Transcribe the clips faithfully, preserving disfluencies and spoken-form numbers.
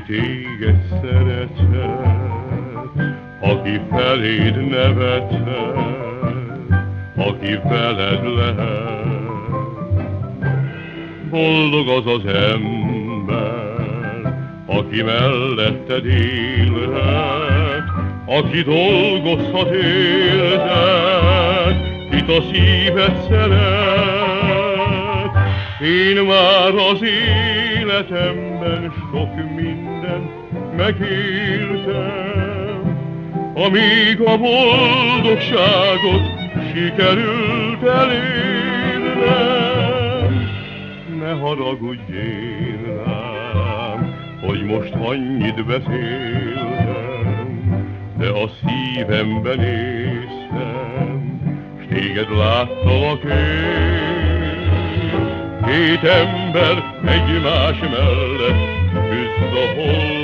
téged szeretett, aki feléd nevetett, aki veled lehet. Boldog az az ember, aki melletted élhet, aki dolgozhat éltet, kit a szíved szeret. Én már az életemben sok mindent megéltem, amíg a boldogságot sikerült elérnem. Ne haragudj én rám, hogy most annyit beszéltem, de a szívemben néztem, s téged láttalak én. Két ember egymás mellett küzd a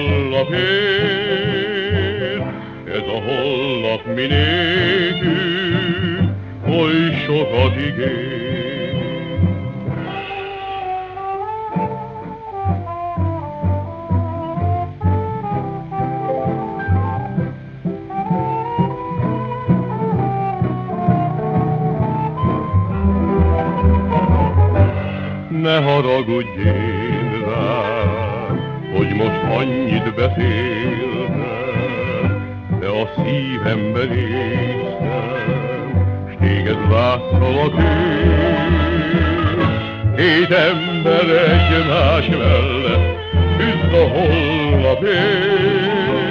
holnapért, ez a holnap mi nékünk oly sokat ígér. Ne haragudj én rám, hogy most annyit beszéltem, de a szívemben néztem, s téged láttalak én. Két ember egymás mellett küzd a holnapért,